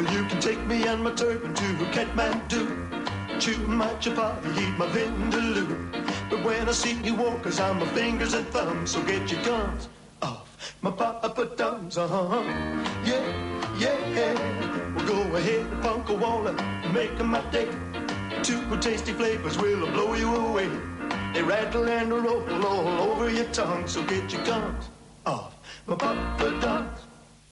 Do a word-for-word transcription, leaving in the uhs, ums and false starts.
Well, you can take me and my turban to Kathmandu, chew my chapati, eat my vindaloo. But when I see you walk, cause I'm my fingers and thumbs, so get your gums off my papa-dums, uh-huh. Yeah, yeah, well, go ahead, punk a waller, make 'em my day. Two tasty flavors will blow you away. They rattle and roll all over your tongue, so get your gums off my papa-dums.